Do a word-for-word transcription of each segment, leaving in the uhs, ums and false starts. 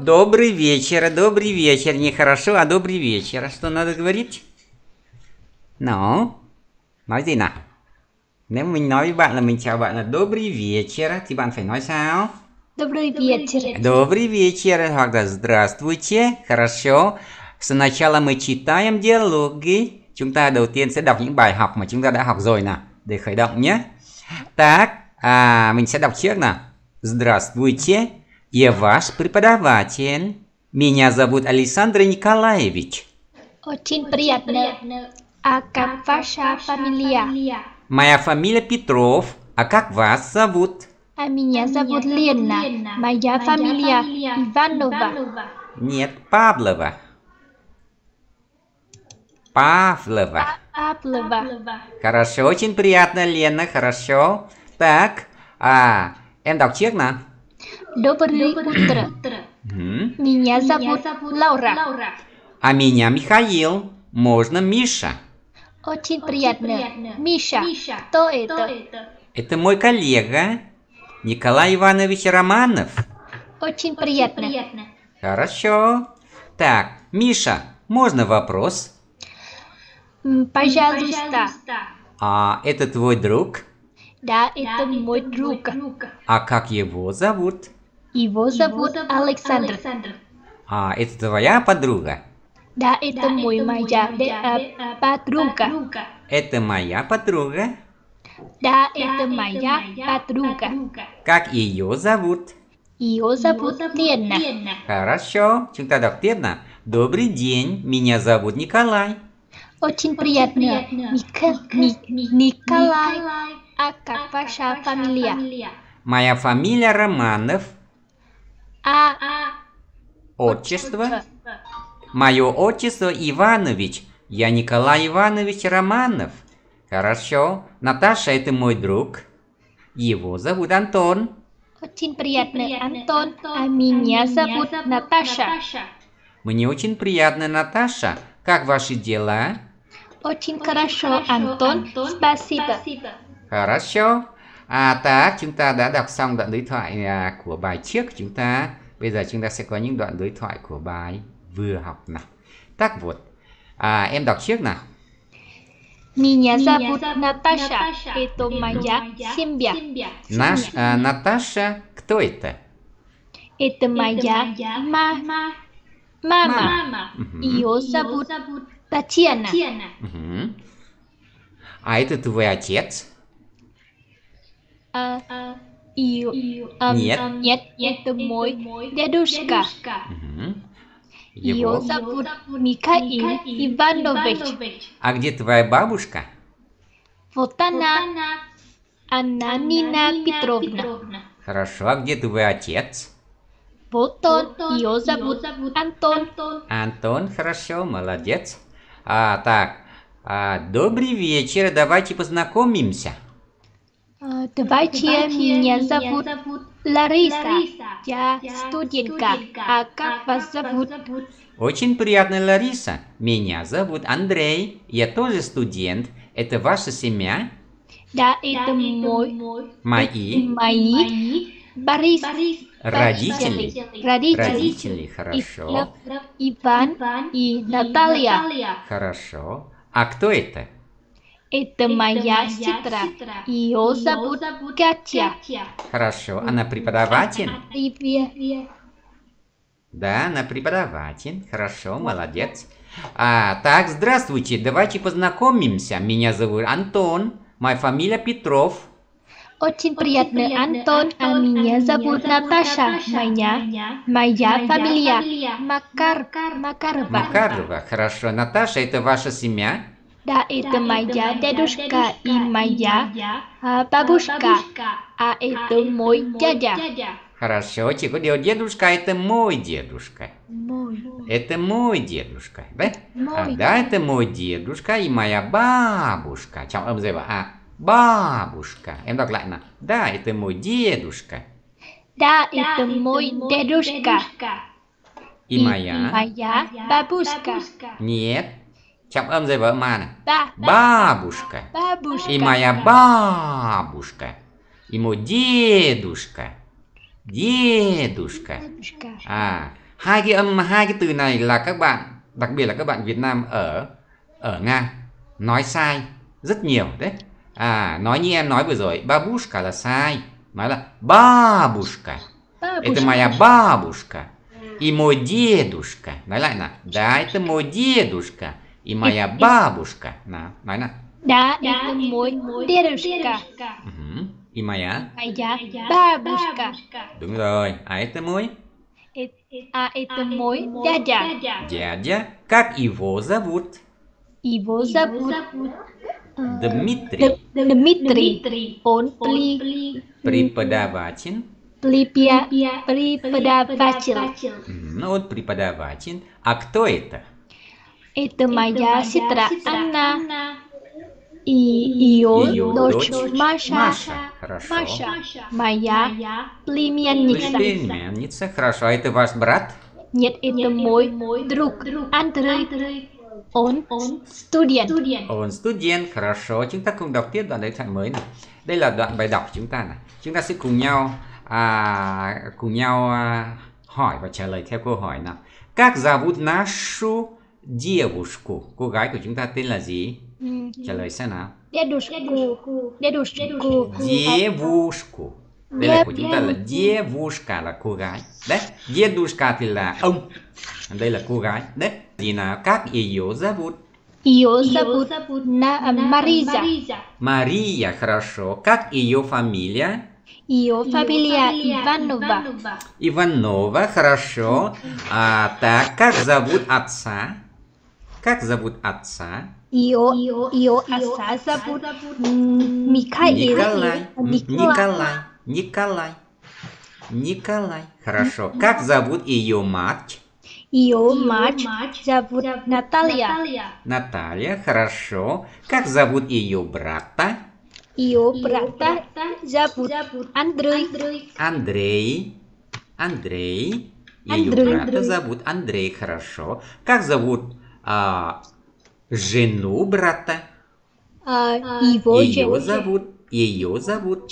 Добрый вечер, добрый вечер. Не хорошо, а добрый вечер. А что надо говорить? Ну, nói gì nào? Nếu mình nói với bạn là mình chào bạn là добрый вечер thì bạn phải nói sao? Добрый вечер. Добрый вечер hoặc là здравствуйте. Хорошо. Сначала мы читаем диалоги. Chúng ta đầu tiên sẽ đọc những bài học mà chúng ta đã học rồi nào, để khởi động nhé. Так, à, mình sẽ đọc trước nào. Здравствуйте. Я ваш преподаватель. Меня зовут Александр Николаевич. Очень приятно. А как ваша фамилия? Моя фамилия Петров. А как вас зовут? А меня зовут Лена. Моя фамилия Иванова. Нет, Павлова. Павлова. Павлова. Хорошо, очень приятно, Лена, хорошо. Так, а, em đọc trước nào. Доброе утро. Угу. Меня зовут Лаура. А меня Михаил. Можно Миша. Очень приятно. Миша. Кто это? Это мой коллега Николай Иванович Романов. Очень приятно. Хорошо. Так, Миша, можно вопрос? Пожалуйста. А это твой друг? Да, это мой друг. А как его зовут? Его зовут Александр. А это твоя подруга? Да, это мой моя э, подруга. Это моя подруга? Да, это моя подруга. Как ее зовут? Ее зовут Лена. Хорошо, chúng ta đọc tiếp nào. Добрый день, меня зовут Николай. Очень приятно. Ника, Ни, Николай. А как ваша фамилия? Моя фамилия Романов. А Отчество? Мое отчество Иванович. Я Николай Иванович Романов. Хорошо. Наташа, это мой друг. Его зовут Антон. Очень приятно, Антон. А меня зовут Наташа. Мне очень приятно, Наташа. Как ваши дела? Очень хорошо, Антон. Спасибо. Хорошо. À, так, chúng ta đã đọc xong đoạn đối thoại à, của bài trước của chúng ta. Bây giờ chúng ta sẽ có những đoạn đối thoại của bài vừa học nào. Так вот. À, em đọc trước nào. Меня зовут Наташа. Это моя семья. Наш, а, Наташа, кто это? Это моя ма мама. Ее зовут Татьяна. Угу. А это твой отец? А, ее, а, Нет. Нет, это мой дедушка. Угу. Ее зовут Михаил Иванович. А где твоя бабушка? Вот она. Она Нина Петровна. Хорошо. А где твой отец? Вот он. Ее зовут Антон. Антон, хорошо, молодец. А, так, а, добрый вечер, давайте познакомимся. А, давайте, меня зовут Лариса. Я студентка. А как вас зовут? Очень приятно, Лариса. Меня зовут Андрей. Я тоже студент. Это ваша семья? Да, это мой. Мои? Мои. Борис. Родители? Родители. Родители, хорошо. Иван и Наталья. Хорошо. А кто это? Это моя сестра. Ее зовут Катя. Хорошо. Она преподаватель? Привет. Да, она преподаватель. Хорошо, молодец. А, так, здравствуйте. Давайте познакомимся. Меня зовут Антон. Моя фамилия Петров. Очень приятно, Антон. А меня зовут Наташа. Моя, моя фамилия Макар, Макарова. Макарова. Хорошо. Наташа, это ваша семья? Да, это моя дедушка и моя а, бабушка. А это мой дядя. Хорошо. Chỉ có điều дедушка, это мой дедушка. Мой. Это мой дедушка. Да? Мой. А, да, это мой дедушка и моя бабушка. Trọng âm gì vậy? À, бабушка. Em đọc lại nào. Да, это мой дедушка. Да, это мой дедушка. И моя. Моя бабушка. Нет. Trọng âm gì vợ mà này? Ba. Бабушка. Бабушка. И моя бабушка. И мой дедушка. Дедушка. Дедушка. А, Hai cái âm hai cái từ này là các bạn, đặc biệt là các bạn Việt Nam ở ở Nga nói sai rất nhiều đấy. À, nói như em nói vừa rồi, babushka là sai, nói là babushka. Это моя бабушка и мой дедушка. Nói lại nào. Да, это мой дедушка и моя бабушка. Nào, nói nào. Да, это мой дедушка. Uh-huh. И моя. Моя бабушка. Đúng rồi. А это мой. А это мой дядя. Дядя. Как его зовут? Его зовут Дмитрий. Дмитрий. Он Преподаватель. Преподаватель. Ну, он преподаватель. А кто это? Это моя сестра Анна. И ее, ее дочь, дочь Маша. Маша. Хорошо. Маша. Моя племянница. Племянница. Хорошо. А это ваш брат? Нет, это мой друг Андрей. Он student. Он student. Хорошо. Chúng ta cùng đọc tiếp đoạn đối thoại mới này. Đây là đoạn bài đọc chúng ta này. Chúng ta sẽ cùng nhau à, cùng nhau à, hỏi và trả lời theo câu hỏi nào. Как зовут нашу девушку? Cô gái của chúng ta tên là gì? Trả lời xem nào. Дедушку. Дедушку. Девушку. Đây là của chúng ta là девушка là cô gái. Đấy, дедушка thì là ông. Đây là cô gái. Đấy, gì nào? Как ее зовут? Ее зовут Мариза. Мария, хорошо. Как ее фамилия? Ее фамилия Иванова. Иванова, хорошо. А, так, как зовут отца? Как зовут отца? Ее, ее отца зовут Михаил. Николай. Николай. Николай. Николай. Хорошо. Как зовут ее мать? Ее мать зовут Наталья. Наталья. Хорошо. Как зовут ее брата? Ее брата зовут Андрей. Андрей. Андрей. Ее брата зовут Андрей. Хорошо. Как зовут а, жену брата? А, его ее зовут. Ее зовут.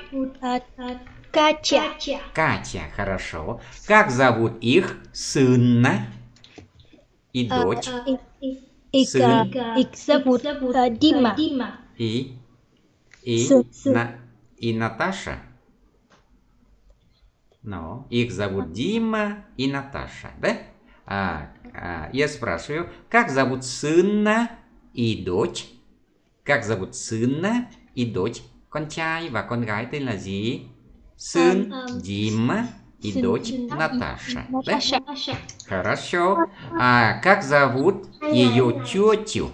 Катя. Катя. Хорошо. Как зовут их сына и дочь? Их, их зовут Дима. И и на и Наташа. Но их зовут Дима и Наташа, да? А, а, я спрашиваю, как зовут сына и дочь? Как зовут сына и дочь? Con trai và con gái tên là gì? Сын Дима и дочь Наташа. Да? Хорошо. А как зовут ее тетю?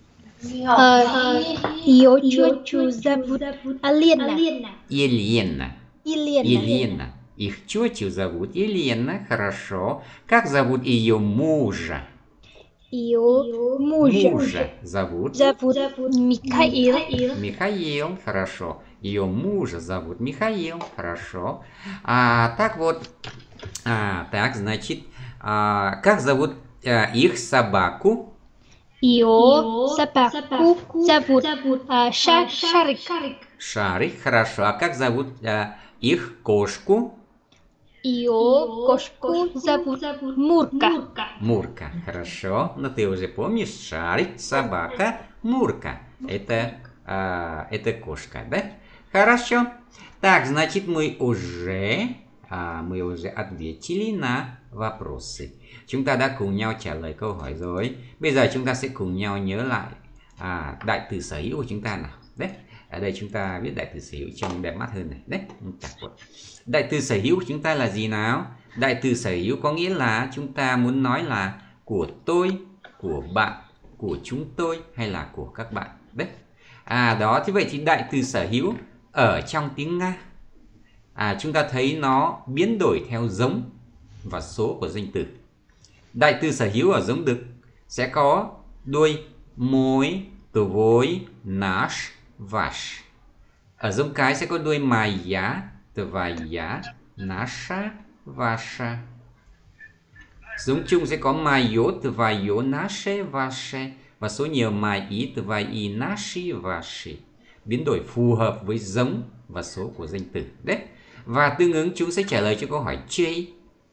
Ее тетю зовут Елена. Елена. Елена. Их тетю зовут Елена. Хорошо. Как зовут ее мужа? Ее мужа. Мужа зовут? Зовут Михаил. Михаил. Хорошо. Ее мужа зовут Михаил. Хорошо. А, так вот. А, так, значит, а, как зовут а, их собаку? Ее собаку зовут а, Ша, Шарик. Шарик. Хорошо. А как зовут а, их кошку? Ее кошку зовут Мурка. Мурка. Хорошо. Но ты уже помнишь, Шарик, собака, Мурка. Это, а, это кошка, да? Хорошо. Так, значит, мы уже, à, мы уже ответили на vопросы. Chúng ta đã cùng nhau trả lời câu hỏi rồi. Bây giờ chúng ta sẽ cùng nhau nhớ lại à, đại từ sở hữu của chúng ta nào. Đấy. Ở đây chúng ta viết đại từ sở hữu trông đẹp mắt hơn này. Đấy. Đại từ sở hữu của chúng ta là gì nào? Đại từ sở hữu có nghĩa là chúng ta muốn nói là của tôi, của bạn, của chúng tôi hay là của các bạn. Đấy. À đó, thế vậy thì đại từ sở hữu ở trong tiếng Nga à, chúng ta thấy nó biến đổi theo giống và số của danh từ. Đại từ sở hữu ở giống đực sẽ có đuôi mối, tvoi, nash, vash. Ở giống cái sẽ có đuôi moя, твоя, наша, ваша. Giống chung sẽ có моё, твоё, наше, ваше và số nhiều мои, твои, наши, ваши. Biến đổi phù hợp với giống và số của danh từ. Đấy. Và tương ứng chúng sẽ trả lời cho câu hỏi J.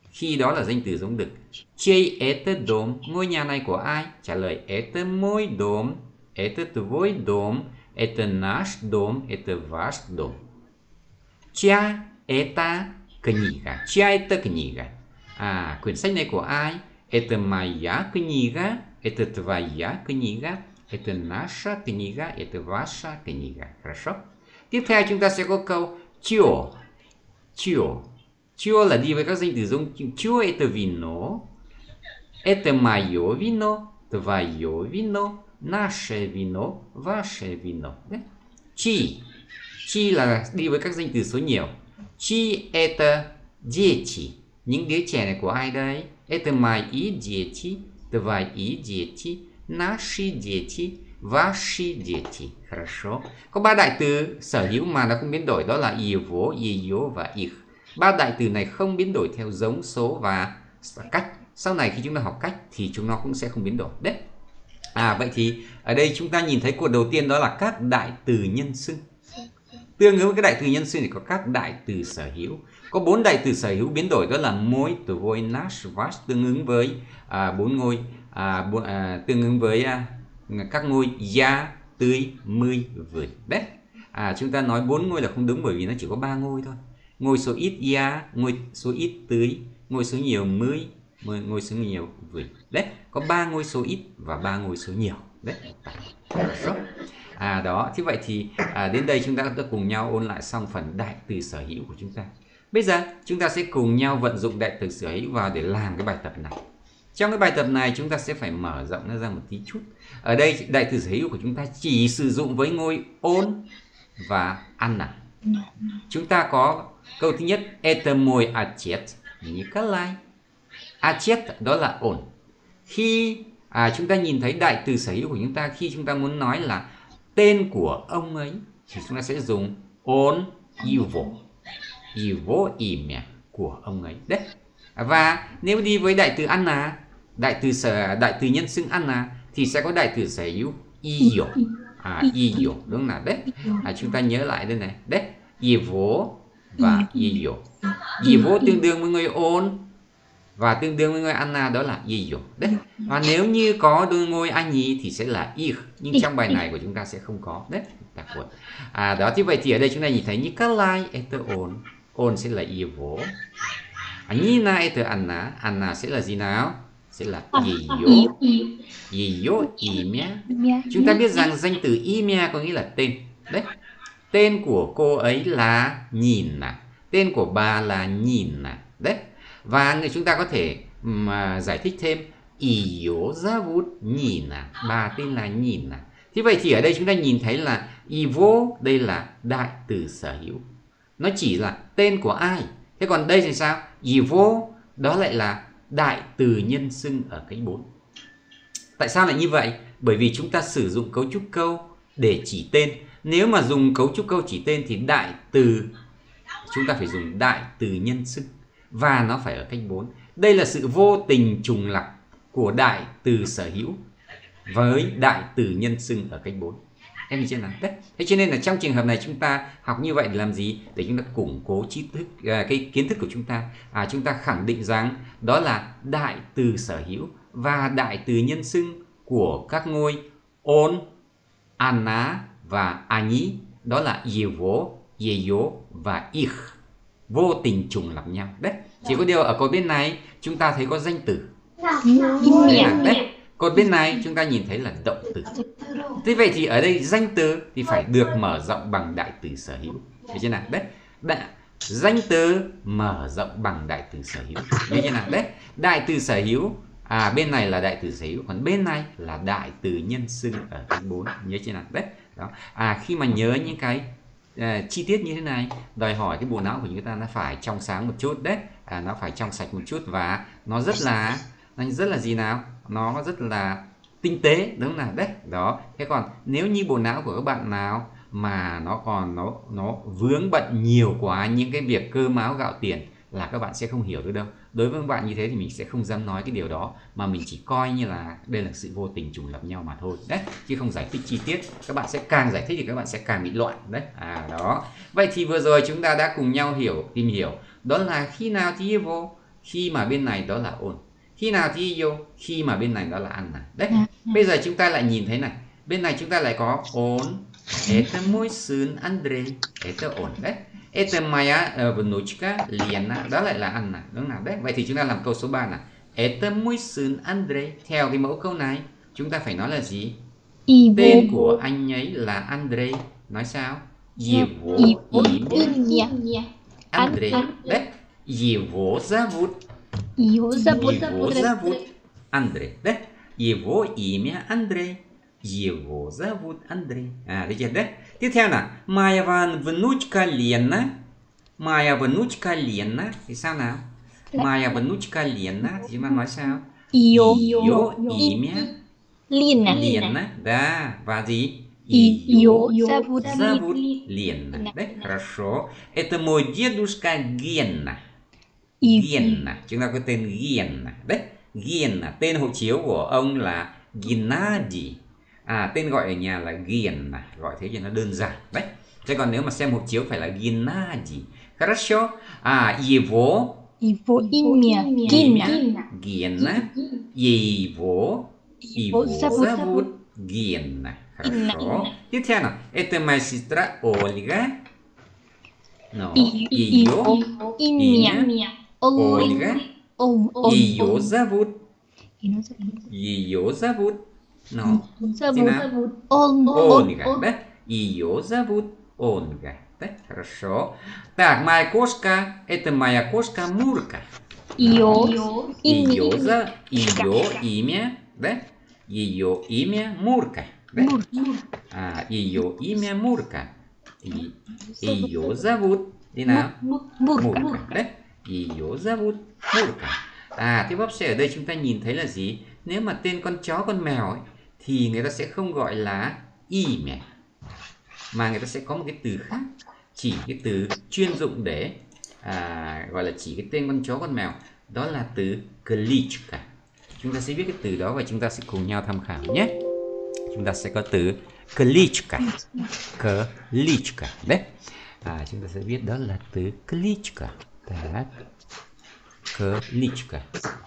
khi đó là danh từ giống được. Chei это dom, ngôi nhà này của ai? Trả lời это mой dom, это твой dom, это наш dom, это ваш dom. Чья это книга? Чья это книга? À, quyển sách này của ai? Это моя книга, это твоя книга, это наша книга, это ваша книга. Хорошо? Tiếp theo chúng ta sẽ có câu чье. Чье. Чье là đi với các danh từ giống. Чье это вино, это мое вино, твое вино, наше вино, ваше вино. Đấy. Chi. Chi là đi với các danh từ số nhiều. Chi это дети. Những đứa trẻ này của ai đây? Это мои дети, твои дети, наши дети, ваши дети. Хорошо. Có ba đại từ sở hữu mà nó không biến đổi, đó là его, ее và их. Ba đại từ này không biến đổi theo giống, số và cách. Sau này khi chúng ta học cách thì chúng nó cũng sẽ không biến đổi. Đấy. À vậy thì ở đây chúng ta nhìn thấy cột đầu tiên đó là các đại từ nhân xưng. Tương ứng với các đại từ nhân xưng thì có các đại từ sở hữu. Có bốn đại từ sở hữu biến đổi, đó là mối, tvoi, nash, vash, tương ứng với à, bốn ngôi, à, bốn, à, tương ứng với à, các ngôi ya, tươi, mươi, vượt. Đấy. À, chúng ta nói bốn ngôi là không đúng bởi vì nó chỉ có ba ngôi thôi. Ngôi số ít ya, ngôi số ít tươi, ngôi số nhiều mươi, ngôi số nhiều vượt. Đấy. Có ba ngôi số ít và ba ngôi số nhiều. Đấy. À đó, thế vậy thì à, đến đây chúng ta đã cùng nhau ôn lại xong phần đại từ sở hữu của chúng ta. Bây giờ chúng ta sẽ cùng nhau vận dụng đại từ sở hữu vào để làm cái bài tập này. Trong cái bài tập này chúng ta sẽ phải mở rộng nó ra một tí chút. Ở đây đại từ sở hữu của chúng ta chỉ sử dụng với ngôi ôn và Anna. Chúng ta có câu thứ nhất, это мой отец Николай. Отец đó là ôn. Khi à, chúng ta nhìn thấy đại từ sở hữu của chúng ta, khi chúng ta muốn nói là tên của ông ấy thì chúng ta sẽ dùng он его. Его имя của ông ấy. Đấy. Và nếu đi với đại từ Anna, đại từ sở đại từ nhân xưng Anna thì sẽ có đại từ sở hữu ее. À ее, đúng là đấy. À, chúng ta nhớ lại đây này. Đấy. Его và ее. Его tương đương với ngôi ôn và tương đương với ngôi Anna, đó là ее. Đấy. Và nếu như có đôi ngôi Ani thì sẽ là ich, nhưng trong bài này của chúng ta sẽ không có. Đấy. À đó, thì vậy thì ở đây chúng ta nhìn thấy Nikolai это он, он sẽ là его. Nina это Anna, Anna sẽ là gì nào? Sẽ là ее. Ее имя. Chúng ta biết rằng danh từ имя có nghĩa là tên. Đấy. Tên của cô ấy là Nina. Tên của bà là Nina. Đấy. Và chúng ta có thể mà giải thích thêm ее зовут Nina. Bà tên là Nina. Thế vậy thì ở đây chúng ta nhìn thấy là его đây là đại từ sở hữu. Nó chỉ là tên của ai. Thế còn đây thì sao? Его đó lại là đại từ nhân xưng ở cách bốn. Tại sao lại như vậy? Bởi vì chúng ta sử dụng cấu trúc câu để chỉ tên. Nếu mà dùng cấu trúc câu chỉ tên thì đại từ chúng ta phải dùng đại từ nhân xưng và nó phải ở cách bốn. Đây là sự vô tình trùng lặp của đại từ sở hữu với đại từ nhân xưng ở cách bốn. Em nhìn trên nào đấy. Thế cho nên là trong trường hợp này chúng ta học như vậy để làm gì? Để chúng ta củng cố trí thức, cái kiến thức của chúng ta. À, chúng ta khẳng định rằng đó là đại từ sở hữu và đại từ nhân xưng của các ngôi on, Anna và Ani, đó là его, ее và ich, vô tình trùng lặp nhau. Đấy. Chỉ có điều ở cột bên này chúng ta thấy có danh từ. Đấy là, đấy. Cột bên này chúng ta nhìn thấy là động từ. Thế vậy thì ở đây danh từ thì phải được mở rộng bằng đại từ sở hữu. Thấy chưa nào? Đấy. Đại, danh từ mở rộng bằng đại từ sở hữu. Thấy chưa nào? Đấy. Đại từ sở hữu, à bên này là đại từ sở hữu, còn bên này là đại từ nhân xưng ở cách bốn. Nhớ chưa nào? Đấy. Đó. À khi mà nhớ những cái à, chi tiết như thế này, đòi hỏi cái bộ não của chúng ta nó phải trong sáng một chút đấy. À, nó phải trong sạch một chút và nó rất là nó rất là gì nào? Nó rất là tinh tế, đúng không nào? Đấy, đó. Thế còn nếu như bộ não của các bạn nào mà nó còn nó nó vướng bận nhiều quá những cái việc cơm áo gạo tiền là các bạn sẽ không hiểu được đâu. Đối với các bạn như thế thì mình sẽ không dám nói cái điều đó, mà mình chỉ coi như là đây là sự vô tình trùng lập nhau mà thôi. Đấy, chứ không giải thích chi tiết. Các bạn sẽ càng giải thích thì các bạn sẽ càng bị loạn. Đấy, à đó. Vậy thì vừa rồi chúng ta đã cùng nhau hiểu, tìm hiểu đó là khi nào thì vô. Khi mà bên này đó là ôn. Khi nào thì yo? Khi mà bên này đó là ăn này. Đấy. Bây giờ chúng ta lại nhìn thấy này. Bên này chúng ta lại có ôn. Это мой сын Андрей. Это ôn. Đấy. Это моя внучка Лена. Đó lại là ăn này. Đúng không nào? Đấy. Vậy thì chúng ta làm câu số ba này. Это мой сын Андрей. Theo cái mẫu câu này, chúng ta phải nói là gì? Tên của anh ấy là Andrei. Nói sao? Его имя Андрей. Đấy. Его зовут. Его зовут. Его зовут Андрей. Đấy. Его имя Андрей. Его зовут Андрей. À, được chưa? Đấy. Tiếp theo nào. Моя внучка Лена. Моя внучка Лена. Thì sao nào? Моя внучка Лена. Thì chúng ta nói sao? Ее имя Лена. Лена. Да. Và gì? Ее зовут зовут Лена. Đấy. Хорошо. Это мой дедушка Гена. Гена. Chúng ta có tên Gena. Đấy. Gena. Tên hộ chiếu của ông là Gennady. À, tên gọi ở nhà là Gena. Gọi thế cho nó đơn giản. Đấy. Chứ còn nếu mà xem hộ chiếu phải là Gennady. Хорошо. À, его Его имя Гена. Гена. Его Его зовут Гена. Хорошо. Tiếp theo nào. Это моя сестра Ольга. No. Ее имя Ольга. Ее зовут. Ее Ее зовут. No. зовут Ольга. Да? Ее зовут Ольга. Да? Хорошо. Так, моя кошка. Это моя кошка Мурка. Ее Ее имя за ее имя. Да? Ее имя Мурка. Да? А, ее имя Мурка. И, ее зовут. Đi nào? Мурка. Đấy. Ее зовут Мурка. À, thế bóp xe ở đây chúng ta nhìn thấy là gì? Nếu mà tên con chó, con mèo ấy, thì người ta sẽ không gọi là имя, mà người ta sẽ có một cái từ khác, chỉ cái từ chuyên dụng để à, gọi là chỉ cái tên con chó, con mèo. Đó là từ кличка. Chúng ta sẽ viết cái từ đó và chúng ta sẽ cùng nhau tham khảo nhé. Chúng ta sẽ có từ кличка. Кличка. Đấy. À, chúng ta sẽ viết đó là từ кличка. Так. Кличка.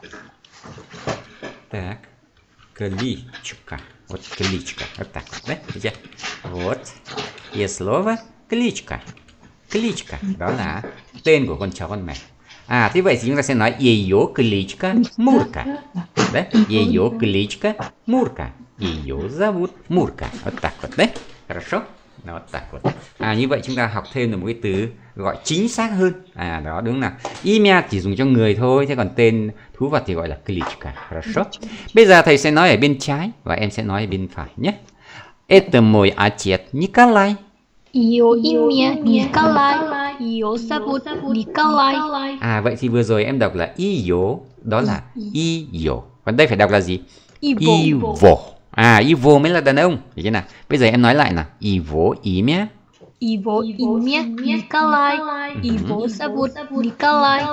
Так. Кличка. Вот кличка. Вот так вот. Да? Видите? Вот. Есть слово кличка. Кличка. Đó là tên của con chó, con mèo. À, thế vậy thì chúng ta sẽ nói ее кличка Мурка. Đấy. Ее кличка Мурка. Ее зовут Мурка. Вот так вот. Đấy. Хорошо? Đó, так вот. À, như vậy chúng ta học thêm được một cái từ gọi chính xác hơn. À, đó đúng nào. Имя chỉ dùng cho người thôi, thế còn tên thú vật thì gọi là кличка. Хорошо. Bây giờ thầy sẽ nói ở bên trái và em sẽ nói ở bên phải nhé. Это мой отец Николай. Ее имя Николай. Ее зовут Николай. À, vậy thì vừa rồi em đọc là ее, đó là ее. Còn đây phải đọc là gì? Ivo. À, Ivo mới là đàn ông. Được chưa nào? Bây giờ em nói lại nào. Ivo имя. Его имя Николай. Его зовут Николай.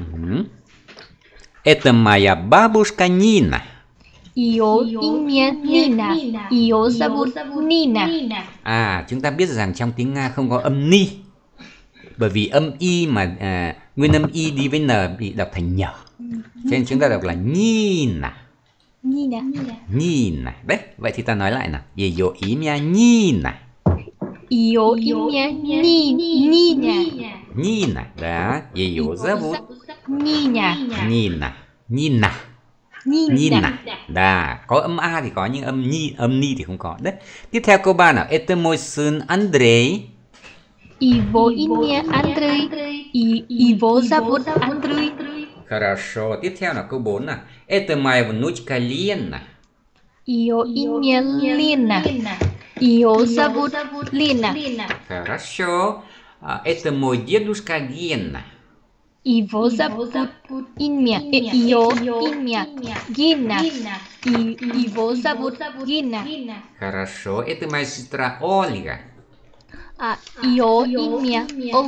Это моя бабушка Нина. Ее имя Nina. Ее зовут Nina. À, chúng ta biết rằng trong tiếng Nga không có âm ni. Bởi vì âm y mà à, nguyên âm y đi với n bị đọc thành nhở. Cho nên chúng ta đọc là Nina. Nina. Nina. Đấy, vậy thì ta nói lại nào. Ее имя Nina. Ее имя Nina. Nina. Đó, ее зовут Nina. Nina. Nina. Nina. Đã, có âm a thì có nhưng âm ni, âm ni thì không có. Đấy. Tiếp theo câu ba nào. Это мой сын Андрей. Его имя Андрей. Его зовут Андрей. Хорошо. Tiếp theo là câu bốn nào. Это моя внучка Лена. Ее имя Лена. Ее зовут Лена. Хорошо. Это мой дедушка Гена. Его зовут имя. Ее имя Гена. Его зовут Гена. Хорошо. Это моя сестра Ольга. Ее имя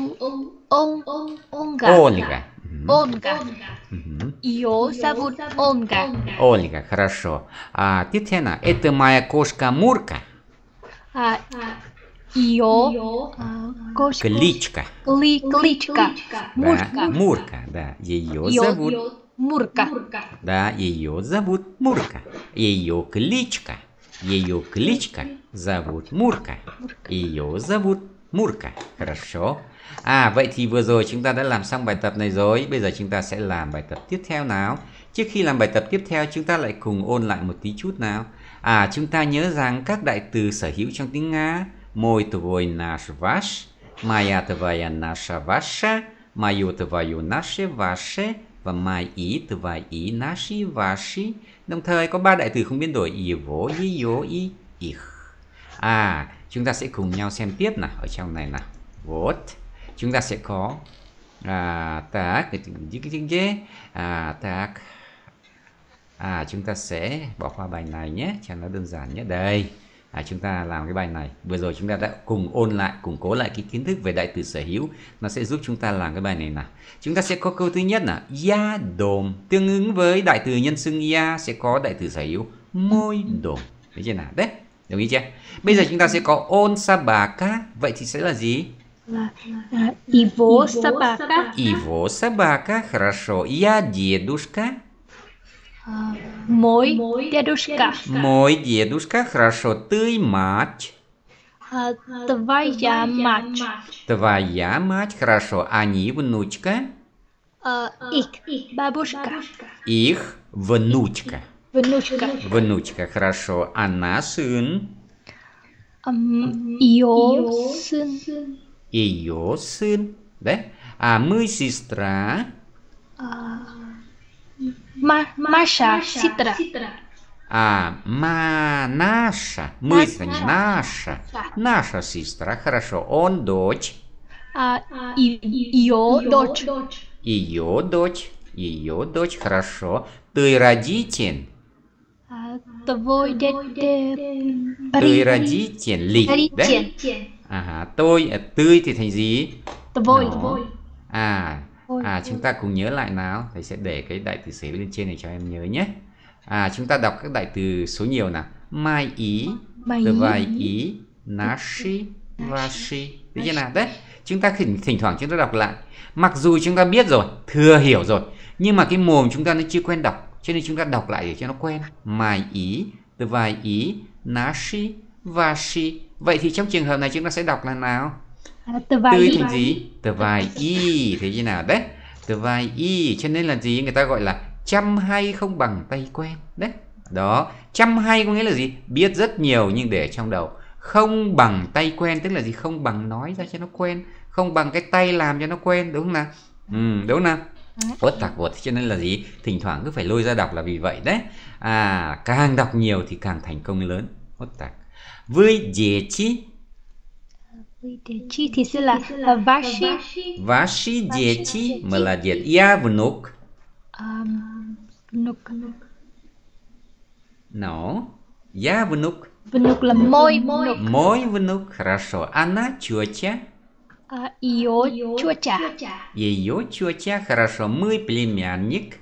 Ольга. Ольга. Ольга. Ее зовут Ольга. Ольга, хорошо. А, tiếp theo nào. Это моя кошка Мурка. Ее кошку. Кличка. Кли, кличка. Да, Мурка. Мурка, да. Ее Ее зовут. Мурка. Да, ее зовут Мурка. Ее кличка. Ее кличка зовут Мурка. Ее зовут Murka. Хорошо. À vậy thì vừa rồi chúng ta đã làm xong bài tập này rồi. Bây giờ chúng ta sẽ làm bài tập tiếp theo nào. Trước khi làm bài tập tiếp theo chúng ta lại cùng ôn lại một tí chút nào. À chúng ta nhớ rằng các đại từ sở hữu trong tiếng Nga: Mой твой наш ваш, моя твоя наша ваша, моё твоё наше ваше và мои твои наши ваши. Đồng thời có ba đại từ không biến đổi: его, её, и их. À chúng ta sẽ cùng nhau xem tiếp nào ở trong này nào. Вот. Chúng ta sẽ có à, так, à, так. À, chúng ta sẽ bỏ qua bài này nhé, cho nó đơn giản nhé. Đây, à, chúng ta làm cái bài này. Vừa rồi chúng ta đã cùng ôn lại, củng cố lại cái kiến thức về đại từ sở hữu. Nó sẽ giúp chúng ta làm cái bài này nào. Chúng ta sẽ có câu thứ nhất là я дом. Tương ứng với đại từ nhân xưng я sẽ có đại từ sở hữu mой дом. Thấy chưa nào? Đấy, đồng ý chưa? Bây giờ chúng ta sẽ có он собака. Vậy thì sẽ là gì? Là его собака. Его собака. Хорошо. Я дедушка. Мой дедушка. Мой дедушка. Хорошо. Ты мать. Твоя мать. Твоя мать. Хорошо. Они внучка. Их бабушка. Их внучка. Внучка. Внучка. Хорошо. Она сын. Ее сын. Ее сын. Đấy. À мы сестра. Ma, Маша, сестра. А, ма, наша. Мы, наша. Наша сестра. Хорошо. Он дочь. Ее дочь. Ее дочь. Ее дочь. Хорошо. Ты родитель. Твой Ты родитель. Đấy. À, tôi, tươi thì thành gì? Твой. À, à chúng ta cùng nhớ lại nào. Thầy sẽ để cái đại từ sở hữu lên trên này cho em nhớ nhé. À chúng ta đọc các đại từ số nhiều nào. Мои, твои, наши, ваши. Thấy chưa nào? Đấy. Chúng ta thỉnh, thỉnh thoảng chúng ta đọc lại. Mặc dù chúng ta biết rồi, thừa hiểu rồi, nhưng mà cái mồm chúng ta nó chưa quen đọc, cho nên chúng ta đọc lại để cho nó quen. Мои, твои, наши, ваши. Vậy thì trong trường hợp này chúng ta sẽ đọc là nào? Tươi thành gì? Tvai y. Thế như nào? Đấy. Tvai y. Cho nên là gì? Người ta gọi là chăm hay không bằng tay quen. Đấy. Đó. Chăm hay có nghĩa là gì? Biết rất nhiều nhưng để trong đầu. Không bằng tay quen tức là gì? Không bằng nói ra cho nó quen. Không bằng cái tay làm cho nó quen. Đúng không nào? Ừ, đúng không nào? Vốt tạc vột. Cho nên là gì? Thỉnh thoảng cứ phải lôi ra đọc là vì vậy đấy. À, càng đọc nhiều thì càng thành công lớn. Vốt tạc. Вы дети. Дети thì sẽ là ваши. Ваши дети. Молодец. Я внук. Внук. No. Я внук. Внук là môi внук. Мой внук. Хорошо. Она тетя. Ее тетя. Ее тетя. Хорошо. Мы племянник.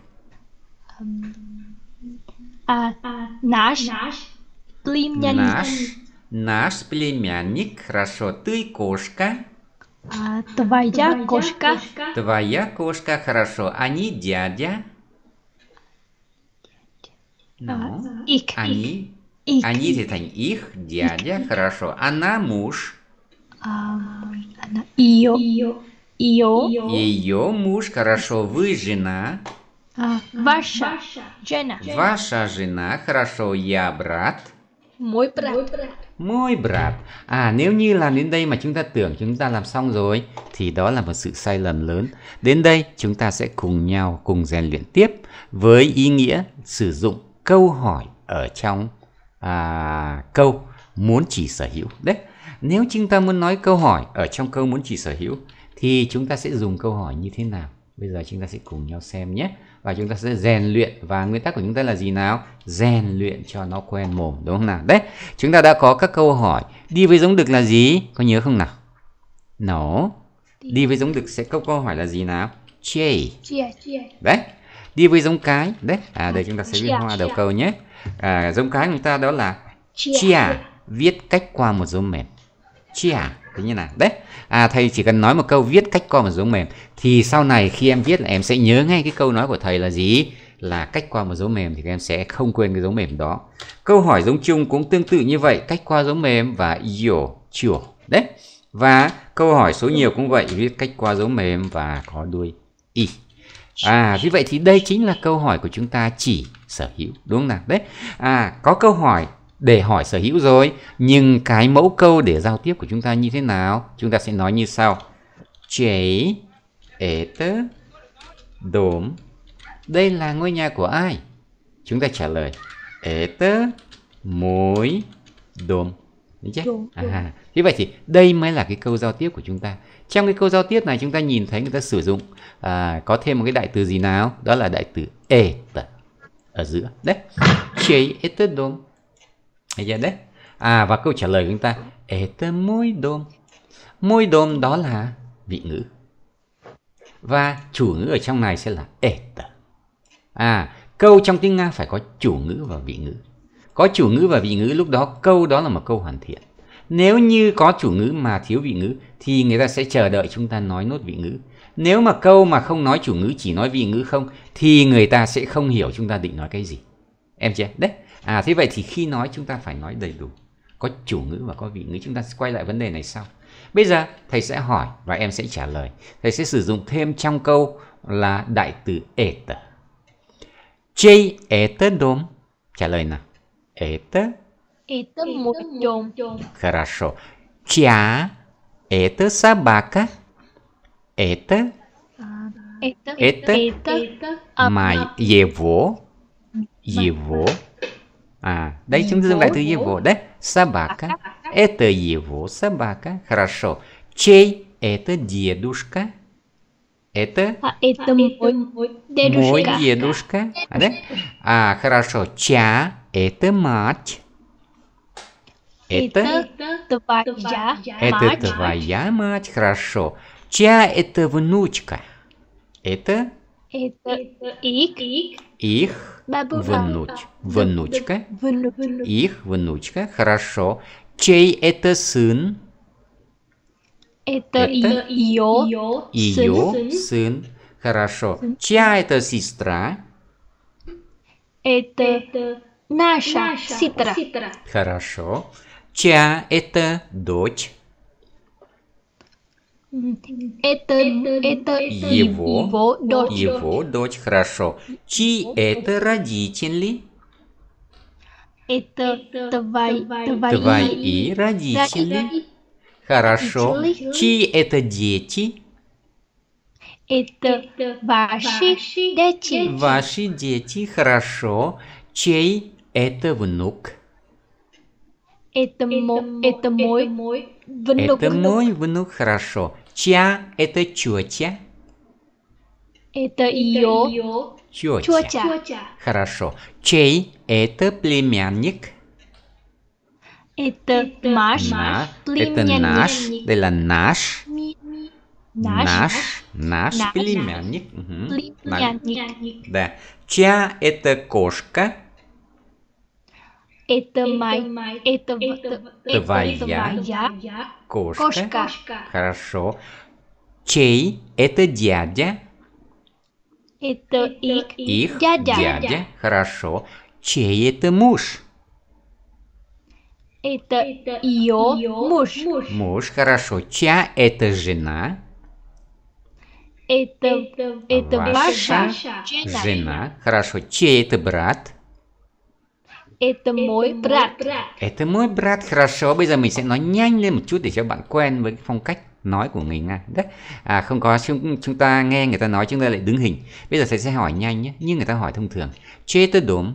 Наш племянник. Наш. Наш племянник. Хорошо. Ты кошка. А, твоя кошка. Твоя кошка. Хорошо. Они дядя. No. Их. Они. Их. Они thì thành их. Дядя. Хорошо. Она муж. А, она. Ее. Ее. Ее муж. Хорошо. Вы жена. А, ваша жена. Ваша жена. Хорошо. Я брат. Môi brat. Môi brat. À nếu như làm đến đây mà chúng ta tưởng chúng ta làm xong rồi thì đó là một sự sai lầm lớn. Đến đây chúng ta sẽ cùng nhau cùng rèn luyện tiếp với ý nghĩa sử dụng câu hỏi ở trong à, câu muốn chỉ sở hữu. Đấy. Nếu chúng ta muốn nói câu hỏi ở trong câu muốn chỉ sở hữu thì chúng ta sẽ dùng câu hỏi như thế nào? Bây giờ chúng ta sẽ cùng nhau xem nhé. Và chúng ta sẽ rèn luyện. Và nguyên tắc của chúng ta là gì nào? Rèn luyện cho nó quen mồm. Đúng không nào? Đấy. Chúng ta đã có các câu hỏi. Đi với giống đực là gì? Có nhớ không nào? No. Đi với giống đực sẽ có câu hỏi là gì nào? Chê. Đấy. Đi với giống cái. Đấy. À đây chúng ta sẽ viết hoa đầu câu nhé. À, giống cái của chúng ta đó là chia. Viết cách qua một dấu mệt. chả, thế như nào đấy. À, thầy chỉ cần nói một câu viết cách qua một dấu mềm thì sau này khi em viết là em sẽ nhớ ngay cái câu nói của thầy là gì, là cách qua một dấu mềm, thì các em sẽ không quên cái dấu mềm đó. Câu hỏi giống chung cũng tương tự như vậy, cách qua dấu mềm và yo chùa đấy. Và câu hỏi số nhiều cũng vậy, viết cách qua dấu mềm và có đuôi y. À, vì vậy thì đây chính là câu hỏi của chúng ta chỉ sở hữu, đúng không nào? Đấy. À, có câu hỏi để hỏi sở hữu rồi, nhưng cái mẫu câu để giao tiếp của chúng ta như thế nào? Chúng ta sẽ nói như sau. Чей это дом? Đây là ngôi nhà của ai? Chúng ta trả lời это мой дом. Đúng chứ? À, như vậy thì đây mới là cái câu giao tiếp của chúng ta. Trong cái câu giao tiếp này chúng ta nhìn thấy người ta sử dụng à, có thêm một cái đại từ gì nào? Đó là đại từ это ở giữa. Đấy. Чей это дом? Thấy chưa đấy? À, và câu trả lời của chúng ta это мой дом. Môi dom đó là vị ngữ. Và chủ ngữ ở trong này sẽ là это. À, câu trong tiếng Nga phải có chủ ngữ và vị ngữ. Có chủ ngữ và vị ngữ, lúc đó câu đó là một câu hoàn thiện. Nếu như có chủ ngữ mà thiếu vị ngữ thì người ta sẽ chờ đợi chúng ta nói nốt vị ngữ. Nếu mà câu mà không nói chủ ngữ, chỉ nói vị ngữ không, thì người ta sẽ không hiểu chúng ta định nói cái gì. Em chưa? Đấy. À, thế vậy thì khi nói chúng ta phải nói đầy đủ, có chủ ngữ và có vị ngữ. Chúng ta sẽ quay lại vấn đề này sau. Bây giờ thầy sẽ hỏi và em sẽ trả lời. Thầy sẽ sử dụng thêm trong câu là đại từ это. Чей это дом? Trả lời nào. Это. Это мой дом. Хорошо. Чья это собака? Это. Это. Это. Это. Mà его. Его. À, đây chúng ta dùng đại từ его, đấy. Собака. Это его собака. Хорошо. Чей это дедушка? Это. А это мой дедушка. Мой дедушка. А, да? А, хорошо. Чья это мать? Это. Это твоя Это мать. твоя мать. Хорошо. Чья это внучка? Это. Это их. Их внуч. Внучка. Внук. Их внучка. Хорошо. Чей это сын? Это Это ее Ее сын. Хорошо. Чья это сестра? Это наша сестра. Хорошо. Чья это дочь? Это это Его. его дочь. Его дочь. Хорошо. Чьи это родители? Это твои твои Твои родители. Хорошо. Родители. Чьи это дети? Это ваши дети. Ваши дети. Хорошо. Чей это внук? Это мой это мой внук. Это мой внук. Хорошо. Чья это тетя? Это ее Тетя. тетя. Хорошо. Чей это племянник? Это наш На. Это племянник. наш. Đây là наш. Наш Наш. Наш Наш. племянник. Мгм. племянник. Да. Чья это кошка? Это мой это это Твоя кошка. кошка. Хорошо. Чей это дядя? Это их Их дядя. дядя. Хорошо. Чей это муж? Это ее муж. Муж. Хорошо. Чья это жена? Это это Ваша ваша жена. Жена. Хорошо. Чей это брат? Это мой брат. Это mой брат. Хорошо. Bây giờ mình sẽ nói nhanh lên một chút để cho bạn quen với cái phong cách nói của người Nga. Đấy. À, không có chúng, chúng ta nghe người ta nói chúng ta lại đứng hình. Bây giờ thầy sẽ hỏi nhanh nhé, như người ta hỏi thông thường. Чей это дом?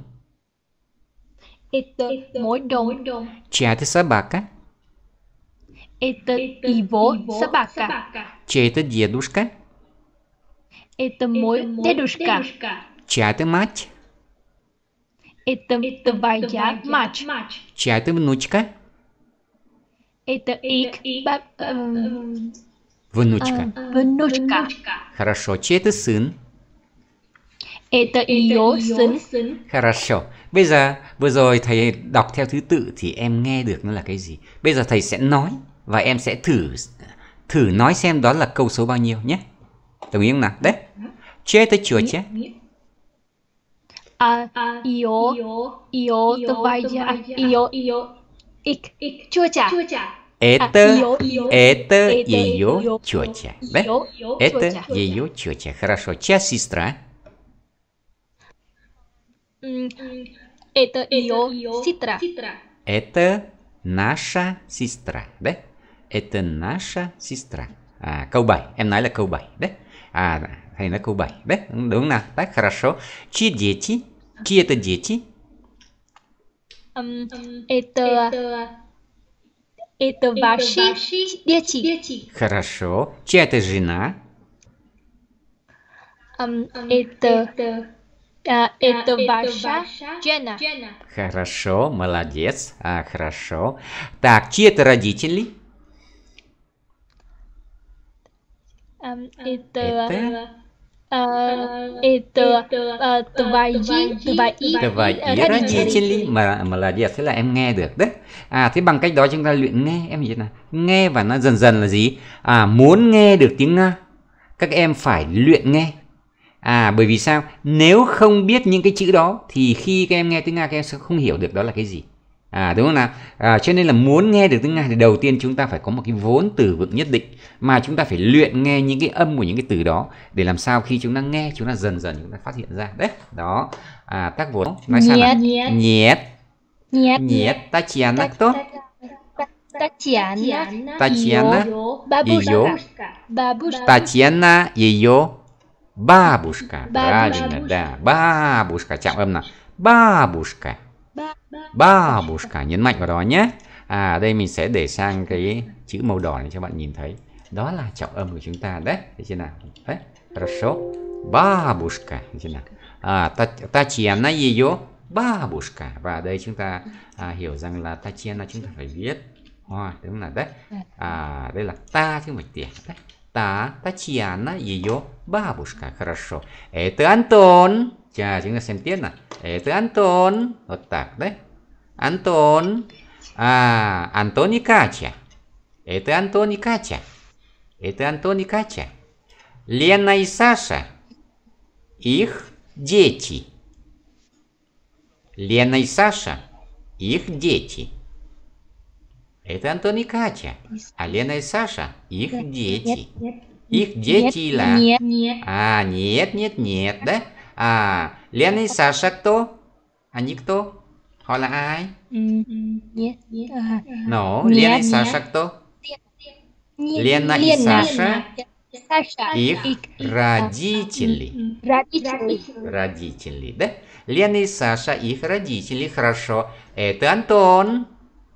Это мой дом. Чья это собака? Это его собака. Чей это дедушка? Это мой дедушка. Чья это мать? Это твоя мать. Чья это внучка? Это их баб- эм, Внучка. э, внучка. Хорошо. Чей это сын? Это ее сын. Хорошо. Bây giờ vừa rồi thầy đọc theo thứ tự thì em nghe được nó là cái gì? Bây giờ thầy sẽ nói và em sẽ thử thử nói xem đó là câu số bao nhiêu nhé. Đồng ý không nào? Đấy. Че это тетя? А, ее, ее твоя, ее, их, тетя. Это, это ее тетя. Да? Это ее тетя. Хорошо. Чья сестра? Это ее сестра. Это наша сестра. Да? Это наша сестра. À, câu bảy. Em nói là câu bảy. Đấy. À, thầy nói câu bảy. Đấy. Đúng, đúng nào? Đấy. Хорошо. Чьи дети? Чьи это дети? Это... Это ваши дети. Хорошо. Чья это жена? Um, это, uh, это ваша жена. Хорошо, молодец. А, хорошо. Так, чьи это родители? Um, это... Это... Uh, это uh, твои, твои, твои родители. Молодец, thế là em nghe được đấy. À, thế bằng cách đó chúng ta luyện nghe. Em nhìn nào. Nghe và nó dần dần là gì? À, muốn nghe được tiếng Nga, các em phải luyện nghe. À, bởi vì sao? Nếu không biết những cái chữ đó thì khi các em nghe tiếng Nga các em sẽ không hiểu được đó là cái gì. À, đúng không nào? À, cho nên là muốn nghe được tiếng Nga thì đầu tiên chúng ta phải có một cái vốn từ vựng nhất định, mà chúng ta phải luyện nghe những cái âm của những cái từ đó để làm sao khi chúng ta nghe chúng ta dần dần chúng ta phát hiện ra. Đấy, đó. À, tác vốn. Nói sao nào? Nhiệt. Nhiệt. Nhiệt. Tatiana кто? Татьяна. Татьяна. Ее. Бабушка. Татьяна ее бабушка. Правильно, да. Бабушка. Chạm âm nào. Бабушка. Бабушка. Nhấn mạnh vào đó nhé. À, ở đây mình sẽ để sang cái chữ màu đỏ này cho bạn nhìn thấy. Đó là trọng âm của chúng ta đấy. Thấy chưa nào? Đấy. Хорошо. Бабушка. Thấy chưa nào? À, Татьяна ее бабушка. Và ở đây chúng ta à, hiểu rằng là Татьяна chúng ta phải viết hoa, đúng là đấy. À, đây là ta chứ không phải tiền đấy. Ta, Татьяна ее бабушка. Хорошо. Это Антон. Chà, chúng ta xem tiếp nào. Это Антон. Вот так, đấy. Антон. А, Антон и Катя. Это Антон и Катя. Это Антон и Катя. Лена и Саша. Их дети. Лена и Саша. Их дети. Это Антон и Катя. А Лена и Саша. Их дети. Их дети là... А, нет, нет, нет, да? À, Lena и Sasha кто? Они кто? Họ là ai? No, Lena и Sasha кто? Lena и Sasha. Их родители. Родители, да? Лена и Саша, их родители, хорошо. Это Антон.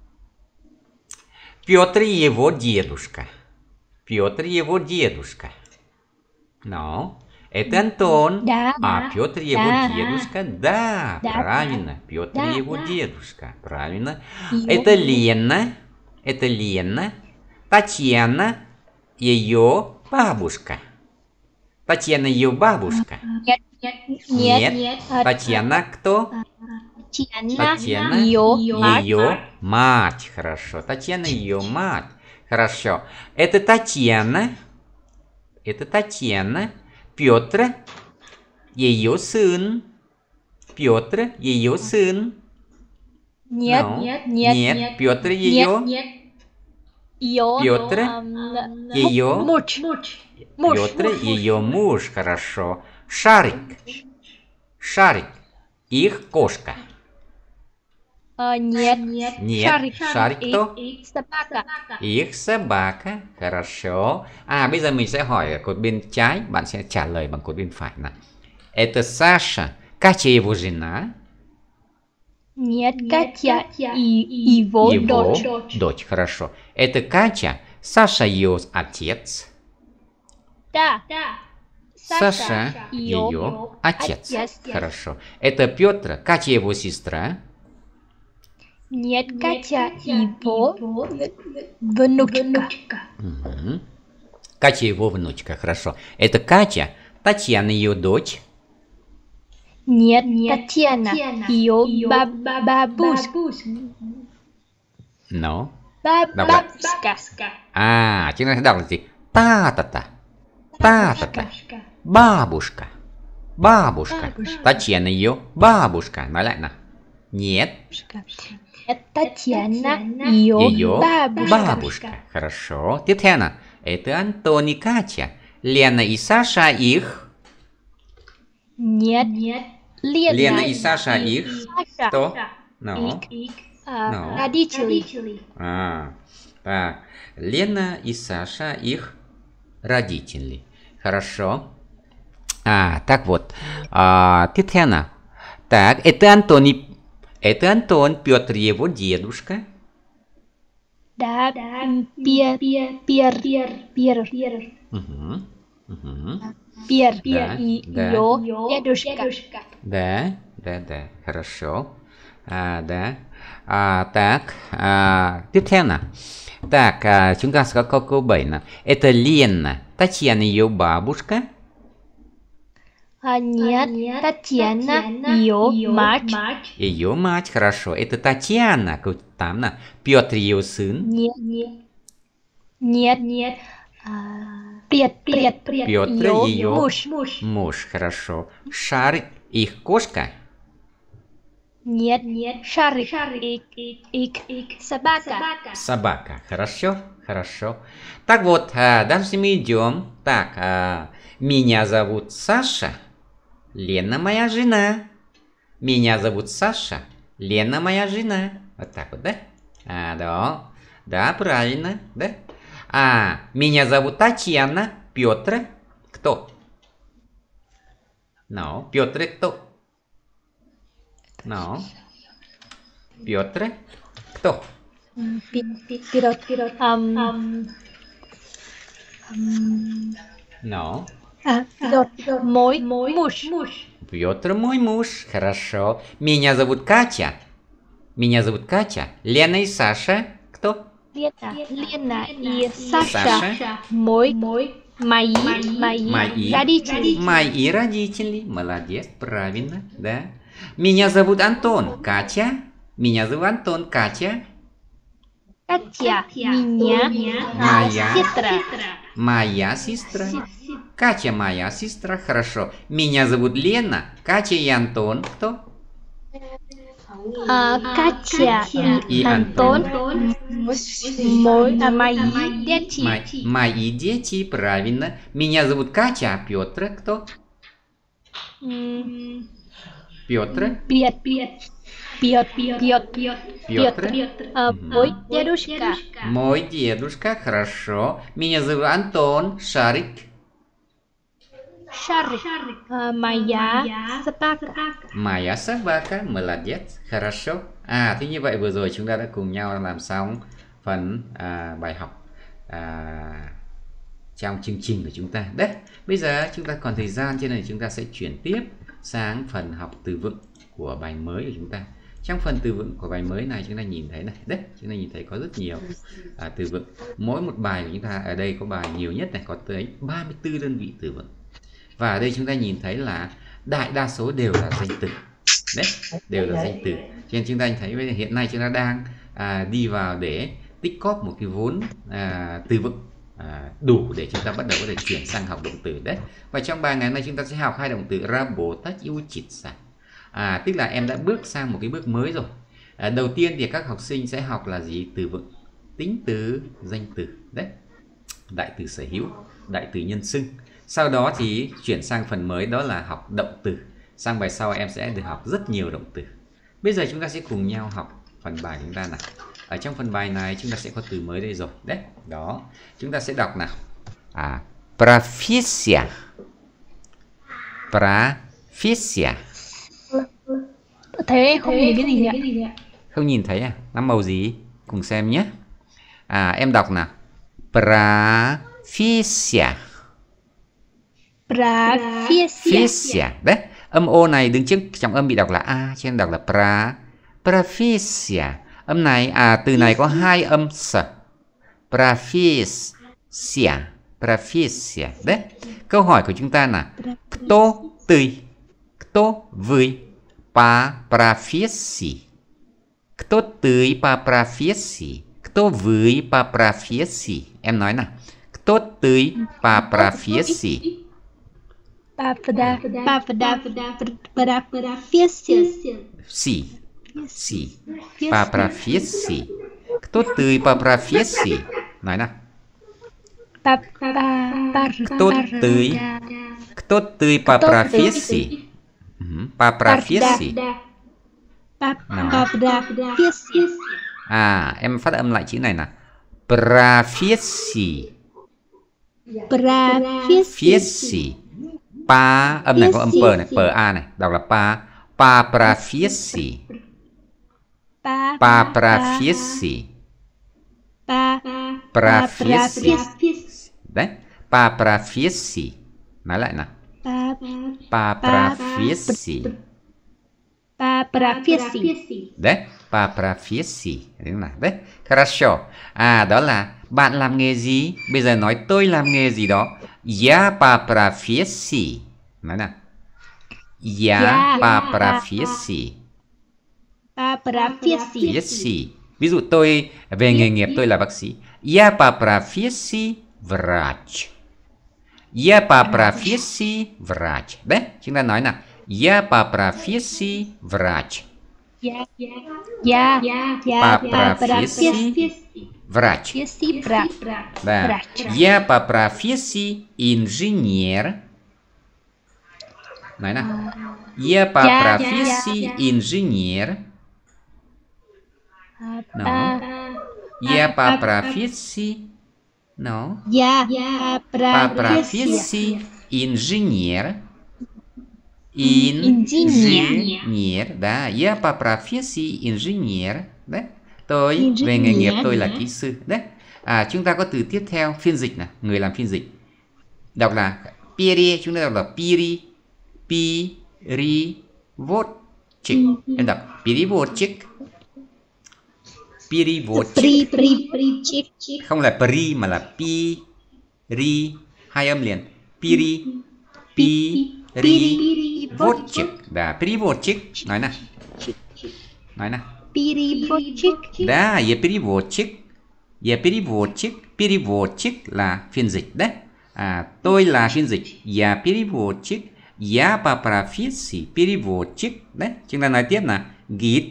Петр его дедушка. Петр его дедушка. No. Это Антон. Да. А Петр его Да. дедушка? Да, Да. правильно. Петр Да. его дедушка. Правильно. Его. Это Лена. Это Лена. Татьяна ее бабушка. Татьяна ее бабушка. Нет, нет, Нет. Татьяна кто? Татьяна. Татьяна Ее. ее мать. Хорошо. Татьяна ее мать. Хорошо. Это Татьяна. Это Татьяна. Петр ее сын. Петр ее сын. Нет, No. нет, Нет. Петр ее. Ее. Петр эм, ее. Муж. Муж. Петр ее муж. Хорошо. Шарик. Шарик. Их кошка. Ờ, нет. Нет. Шарик. Шарик кто? Их собака. Их собака. Хорошо. À, bây giờ mình sẽ hỏi ở cột bên trái, bạn sẽ trả lời bằng cột bên phải nào. Это Саша. Катя его жена. Нет, Катя и его Его дочь. дочь. Хорошо. Это Катя. Саша ее отец. Да. Саша ее отец. Хорошо. Это Петр. Катя его сестра. Нет, Катя его внучка. Угу. Катя его внучка. Хорошо. Это Катя. Татьяна ее дочь. Нет, Татьяна ее бабушка. Но Babushka. À, chúng ta sẽ đọc là gì? Ta ta ta. Ta ta ta. Babushka. Babushka. Татьяна ее бабушка. Nói lại nào. Нет. Татьяна ее Ее бабушка. бабушка. Хорошо. Tiếp theo nào. Это Антон и Катя. Лена и Саша их. Нет. Лена, Лена и Саша их. Саша. Кто? No. А, No. Родители. А, так. Лена и Саша их родители. Хорошо. А, так вот. А, tiếp theo nào. Так, это Антон и... Это Антон, Петр его дедушка. Да, Пьер, Пьер, Пьер, Угу. Угу. Пьер, Да, и да. ее дедушка. Да, да, да, хорошо. À, đã. À, так, à, tiếp theo nào. Так, à, chúng ta sẽ có câu câu bảy nào. Это Лена. Татьяна ее бабушка. А, нет, Татьяна ее мать. Ее мать, хорошо. Это Татьяна. Câu tám nào. Петр ее сын. Нет, нет, нет. Пьер, Пьер, Петр ее муж. муж, хорошо. Шарик, их кошка. Нет, нет. Шарик, ик, ик, ик, собака. Собака, хорошо, хорошо. Так вот, а, дальше мы идем. Так, а, меня зовут Саша. Лена моя жена. Меня зовут Саша. Лена моя жена. Вот так вот, да? А, да. Да, правильно, да? А, меня зовут Татьяна. Петр. Кто? Ну, Петр кто? Ну, Петр кто? Вперед, вперед. Ну, Мой муж. Петр мой муж. Хорошо. Меня зовут Катя. Меня зовут Катя. Лена и Саша. Кто? Лена, Лена и Саша. Саша. Мой, мои, мои, Мои родители. Мои родители. Молодец, правильно, да. Меня зовут Антон. Катя. Меня зовут Антон. Катя. Катя, меня, Моя. сестра. Моя сестра. Катя моя сестра. Хорошо. Меня зовут Лена. Катя и Антон. Кто? А, Катя и И Антон, мой, а, мои дети. Мо- Мои дети, правильно. Меня зовут Катя, а Петр кто? М, Петр. Пьер, Пьер, Пьер, Пьер, Петр. А, мой дедушка. Мой дедушка, хорошо. Меня зовут Антон. Шарик. Шарик. А, моя собака. Моя собака. Молодец. Хорошо. À, thế như vậy vừa rồi chúng ta đã cùng nhau làm xong phần à, bài học à, trong chương trình của chúng ta. Đấy, bây giờ chúng ta còn thời gian cho nên chúng ta sẽ chuyển tiếp sang phần học từ vựng của bài mới của chúng ta. Trong phần từ vựng của bài mới này chúng ta nhìn thấy này, đấy, chúng ta nhìn thấy có rất nhiều à, từ vựng. Mỗi một bài của chúng ta ở đây có bài nhiều nhất này, có tới ba mươi tư đơn vị từ vựng. Và ở đây chúng ta nhìn thấy là đại đa số đều là danh từ. Đấy, đều là danh từ. Cho nên chúng ta thấy hiện nay chúng ta đang à, đi vào để tích cóp một cái vốn à, từ vựng à, đủ để chúng ta bắt đầu có thể chuyển sang học động từ đấy. Và trong bài ngày hôm nay chúng ta sẽ học hai động từ работать и учиться. À, tức là em đã bước sang một cái bước mới rồi. À, đầu tiên thì các học sinh sẽ học là gì? Từ vựng, tính từ, danh từ đấy, đại từ sở hữu, đại từ nhân xưng. Sau đó thì chuyển sang phần mới đó là học động từ. Sang bài sau em sẽ được học rất nhiều động từ. Bây giờ chúng ta sẽ cùng nhau học phần bài chúng ta nào. Ở trong phần bài này chúng ta sẽ có từ mới đây rồi. Đấy, đó. Chúng ta sẽ đọc nào. À, профессия. Профессия. Thế không nhìn cái gì nhỉ? Không nhìn thấy à? Nó màu gì? Cùng xem nhé. À, em đọc nào. Профессия. Профессия. Профессия. Đấy, âm O này đứng trước trọng âm bị đọc là A, cho nên đọc là pra. Профессия. Âm này, à, từ này có hai âm S. Профессия. Профессия. Đấy. Câu hỏi của chúng ta là Кто ты? Кто вы? По профессии. Кто ты по профессии? Кто Kto với po profesi? Em nói nào. Kto tươi po profesi? Para para para profesi. Si. Si. Po profesi. Kto tươi po profesi? Nói nào. Pa pa par Kto tươi Kto tươi po profesi? Po profesi. Pa pa profesi. À, em phát âm lại chữ này nào. Profesi. Profesi. Pa, âm này có âm p này, pa này, đọc là pa. Pa profesi. Pa Pa profesi. pa Profesi. Đấy, pa profesi. Nói lại nào. pa Pa profesi. pa profesi. Đấy, po profesi. Đúng nào. Đấy, хорошо. À, đó là bạn làm nghề gì? Bây giờ nói tôi làm nghề gì đó. Я по профессии. Nói nào. Я по профессии. Pa profesi. Профессии. Ví dụ tôi về nghề nghiệp tôi là bác sĩ. Я по профессии врач. Я по профессии врач. Đấy, chúng ta nói nào. Я по профессии врач. Ya ya ya По профессии врач. profesi vrak. Да. Я по профессии инженер. Nói nào. Я по Я- профессии инженер. No. Я по профессии. No. Ya По pa профессии инженер. Инженер. Инженер. Да. Я по профессии инженер. Đấy. Tôi về nghề Engineer. nghiệp tôi là kỹ sư. Đấy. À, chúng ta có từ tiếp theo phiên dịch này, người làm phiên dịch. Đọc là Piri, chúng ta đọc là Piri. Piri Vodchik. Em đọc Piri Vodchik. Piri Vodchik. pri pri pri chik. Không là Pri mà là Pi Ri, hai âm liền. Piri Piri Vodchik. Đã, Piri Vodchik. Nói nào. Nói nào. Переводчик. Đã, є переводчик. Є переводчик. Переводчик là phiên dịch đấy. À, tôi là phiên dịch. Я переводчик. Я по профессии переводчик. Đấy, chúng ta nói tiếp nào. Git.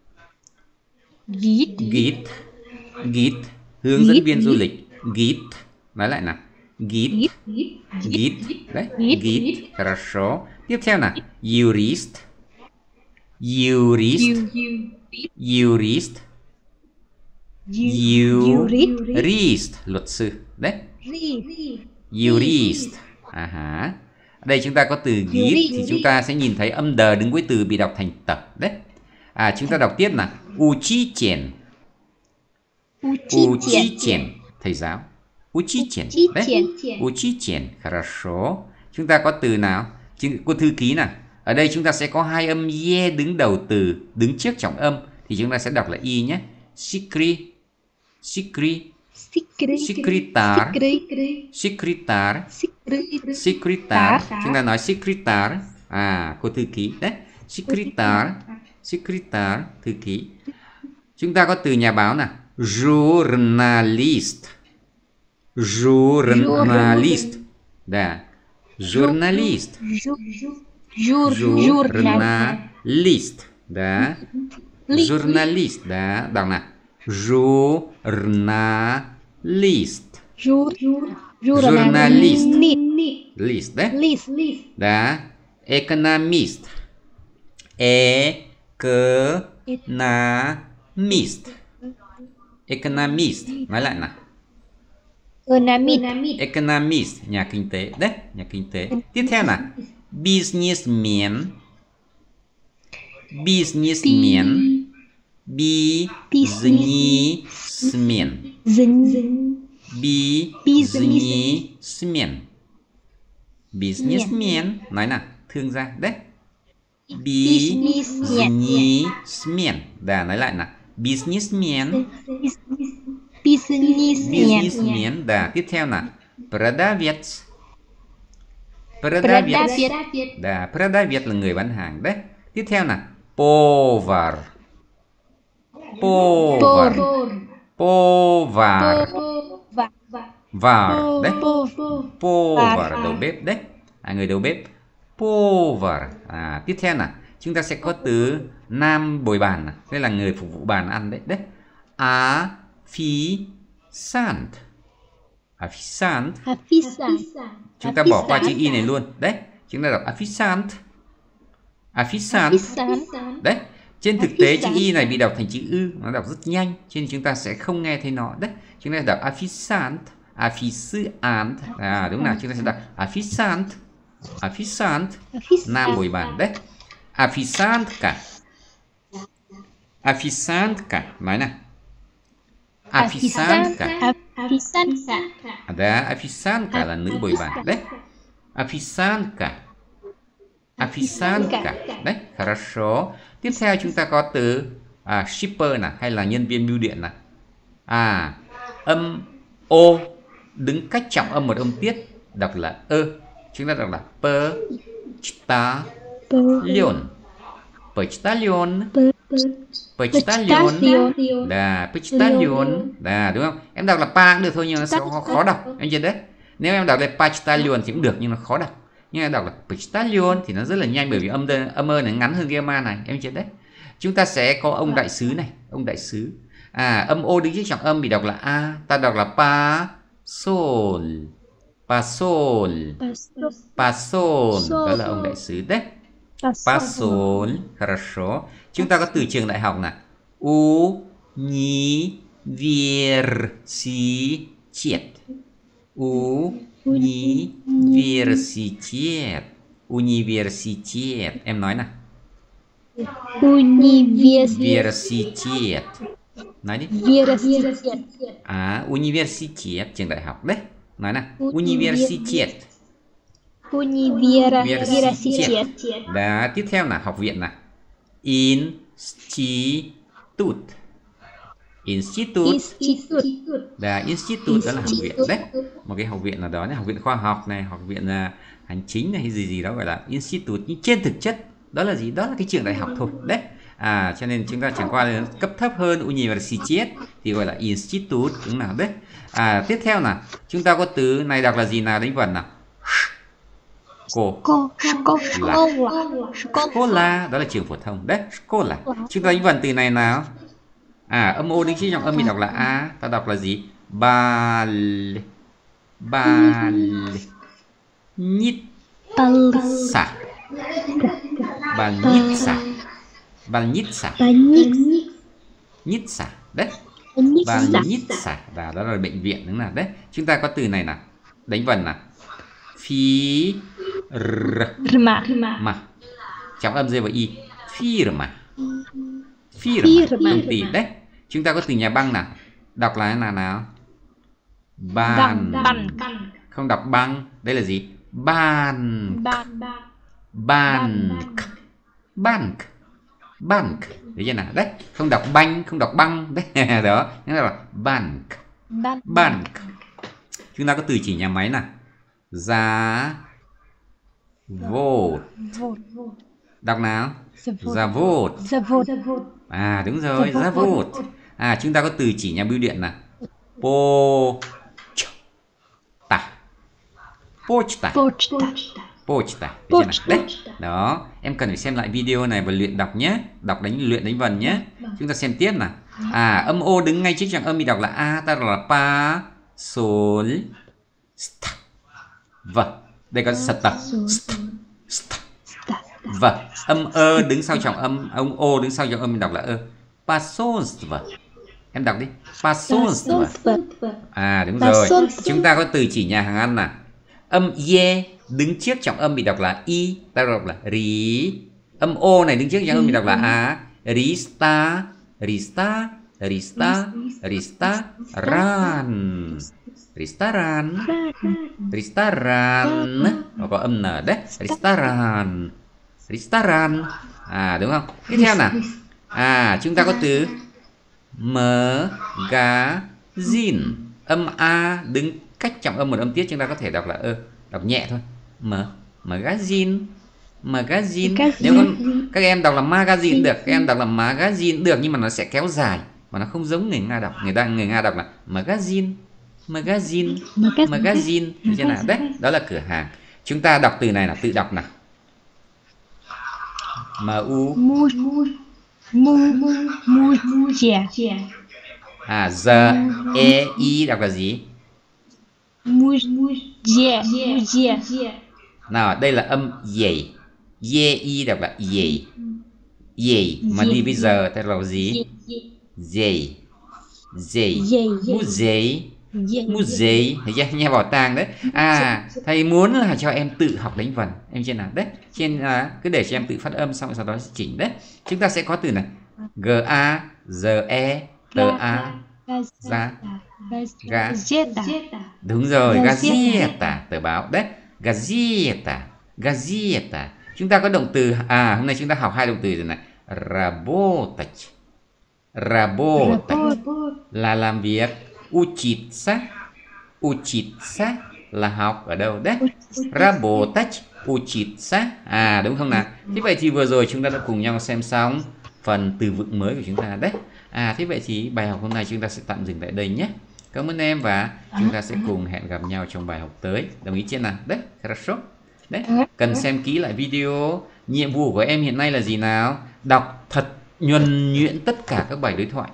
Git. Git. Git. Hướng dẫn viên du lịch. Git. Nói lại nào. Git. Git. Đấy. Git. Хорошо. Tiếp theo nào. Jurist. Jurist. Jurist. Jurist. Luật sư. Đấy. Jurist. À hả. Ở đây chúng ta có từ git thì chúng ta sẽ nhìn thấy âm đờ đứng với từ bị đọc thành tập. Đấy. À, chúng ta đọc tiếp nào. Uchichen. Uchichen. Thầy giáo. Uchichen. Đấy. Uchichen. Хорошо. Chúng ta có từ nào? Cô thư ký nào. Ở đây chúng ta sẽ có hai âm ye đứng đầu từ, đứng trước trọng âm thì chúng ta sẽ đọc là y nhé. Sikri. Sikri. Secretar. Secretar. Secretar. Chúng ta nói secretar. À, cô thư ký. Đấy. Secretar. Secretar. Thư ký. Chúng ta có từ nhà báo nào. Journalist. Journalist. Đã. Journalist. Journalist. Đã. Journalist. Đã. Đọc nào. Journalist. Journalist. List đấy. Đã. Economist. Economist. Economist. Nói lại nào. Economist. Nhà kinh tế. Đấy. Nhà kinh tế. Tiếp theo nào. Businessman. Businessman. Businessman. Businessman. Businessman. Nói nào. Thương gia. Đấy. Businessman. Đã, nói lại nào. Businessman. Businessman. Đã, tiếp theo nào. Продавец. Продавец. Đã, продавец là người bán hàng. Đấy. Tiếp theo nào. Повар. Повар. Povar. Và Var. Đấy. Povar. Povar, đầu bếp đấy. À, người đầu bếp. Povar. À, tiếp theo nào, chúng ta sẽ có từ nam bồi bàn này. Đây là người phục vụ bàn ăn đấy. Đấy. Afisant. Afisant. Afisant. Chúng ta bỏ qua chữ y này luôn. Đấy. Chúng ta đọc Afisant. Afisant. Đấy. Trên thực tế chữ y này bị đọc thành chữ ư, nó đọc rất nhanh, cho nên chúng ta sẽ không nghe thấy nó. Đấy. Chúng ta đọc Afisant. Afisant. À, đúng nào, chúng ta sẽ đọc Afisant. Afisant. Nam bồi bàn. Đấy. Afisantka. Afisantka. Nói nào. Afisantka. Afisantka. Ada Afisantka là nữ bồi bàn. Đấy. Afisantka. Afisantka. Đấy. Хорошо. Tiếp theo chúng ta có từ à, shipper nào, hay là nhân viên bưu điện nào. À, âm o đứng cách trọng âm một âm tiết, đọc là ơ. Chúng ta đọc là почтальон. Почтальон. Почтальон. Đà, почтальон. Đà, đúng không? Em đọc là pa cũng được thôi, nhưng nó sẽ khó đọc. Em nhìn đấy. Nếu em đọc là почтальон thì cũng được, nhưng nó khó đọc. Nhưng em đọc là почтальон thì nó rất là nhanh, bởi vì âm âm ơ này ngắn hơn cái âm a này. Em nhìn đấy. Chúng ta sẽ có ông đại sứ này, ông đại sứ. À, âm o đứng trước trọng âm bị đọc là a, ta đọc là pa sol. Pasol. Pasol. Đó là ông đại sứ đấy. Pasol. Хорошо. Chúng ta có từ trường đại học nào. Universitet. Universitet. Universitet. Em nói nào. Universitet. Nói đi. À, Universitet, trường đại học đấy. Nói nào. Universitet. Universitet. Đó, tiếp theo là học viện nào. Institut. Institut. Đó, institut đó là học viện đấy. Một cái học viện nào đó, học viện khoa học này, học viện uh, hành chính này, hay gì gì đó gọi là institut. Nhưng trên thực chất đó là gì? Đó là cái trường đại học thôi đấy. À, cho nên chúng ta chẳng qua cấp thấp hơn Universitet thì gọi là institut, đúng nào đấy. À, tiếp theo nào, chúng ta có từ này đọc là gì nào, đánh vần nào. Cô. Skola, đó là trường phổ thông đấy. Skola. Chúng ta đánh vần từ này nào. À, âm o đứng trước trong âm mình đọc là a, ta đọc là gì? Bal. Bal. Nitsa. Balnitsa. Balnitsa. Nitsa. Đấy. Balnitsa. Đó, đó là bệnh viện, đúng nào đấy. Chúng ta có từ này nào. Đánh vần nào. Phi Firma. Ma. Trong âm rơi vào y. Firma. Firma. Công ty đấy. Chúng ta có từ nhà băng nào. Đọc là thế nào nào. Ban. Không đọc băng. Đây là gì? Ban. Bank. Bank. Bank. Đấy chưa nào? Đấy. Không đọc banh, không đọc băng. Đấy. Đó. Nó là bank. Bank. Chúng ta có từ chỉ nhà máy nào. Giá vột. Đọc nào. Giá vột. À, đúng rồi. Giá vột. À, chúng ta có từ chỉ nhà bưu điện nào. Pochta. Pochta. Pochta. Đấy. Đó. Em cần phải xem lại video này và luyện đọc nhé. Đọc đánh luyện đánh vần nhé. Chúng ta xem tiếp nào. À, âm o đứng ngay trước trọng âm bị đọc là a, ta đọc là pa, sol, sta. Vâng. Đây có sta. Sta. Sta. Vâng. Âm ơ đứng sau trọng âm, âm o đứng sau trọng âm mình đọc là ơ. Pasonstva. Em đọc đi. Pasonstva. À, đúng rồi. Chúng ta có từ chỉ nhà hàng ăn nào. Âm ye đứng trước trọng âm bị đọc là y, ta đọc là rí. Âm o này đứng trước trọng âm bị đọc là a. Rista. Rista. Rista. Rista. Ran. Restaurant. Restaurant. Nó có âm n đấy. Restaurant. Restaurant. À, đúng không? Tiếp theo nào. À, chúng ta có từ magazine. Âm a đứng cách trọng âm một âm tiết, chúng ta có thể đọc là ơ, đọc nhẹ thôi. M magazine. Magazine. Nếu con, các em đọc là magazine được, các em đọc là magazine được, nhưng mà nó sẽ kéo dài. mà nó không giống người Nga đọc. Người ta người Nga đọc là magazine, magazine, magazine, thấy chưa nào? Đấy, đó là cửa hàng. Chúng ta đọc từ này là tự đọc nào. M U Mu mu mu mu chè. À, giờ e i đọc là gì? Mu chè, mu chè. Nào, đây là âm dày. Ye i đọc là dày. Dày mà đi bây giờ ta là gì? Dày. Dày. Mu dày. Mu dày. Thấy chưa? Nhà bảo tàng đấy. À, thầy muốn là cho em tự học đánh vần. Em trên nào? Đấy. Trên à, cứ để cho em tự phát âm xong sau đó sẽ chỉnh đấy. Chúng ta sẽ có từ này. G A Z E T A Ra Ga. Đúng rồi, Gazeta, tờ báo đấy. Gazeta, Gazeta. Chúng ta có động từ, à hôm nay chúng ta học hai động từ rồi này. Работать, работать là làm việc. Учиться, учиться là học ở đâu đấy. Работать, учиться, à đúng không nào? Thế vậy thì vừa rồi chúng ta đã cùng nhau xem xong phần từ vựng mới của chúng ta đấy. À thế vậy thì bài học hôm nay chúng ta sẽ tạm dừng tại đây nhé. Cảm ơn em và chúng ta sẽ cùng hẹn gặp nhau trong bài học tới. Đồng ý chưa nào? Đấy, хорошо. Đấy, cần xem kỹ lại video. Nhiệm vụ của em hiện nay là gì nào? Đọc thật nhuần nhuyễn tất cả các bài đối thoại.